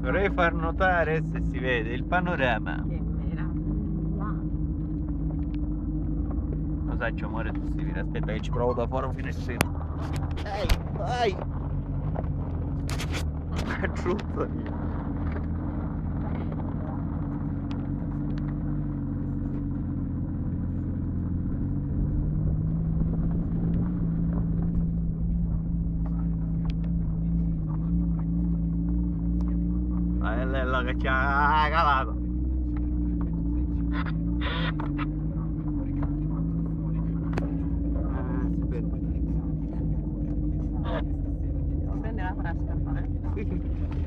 Vorrei far notare se si vede il panorama. Che meraviglia. Lo sai, c'è amore possibile. Aspetta che ci provo da fuori un finestrino. Dai, vai! È giusto. È Lella che ci ha calato. Aspetta. Devo prendere la frasca qua, Sì, sì.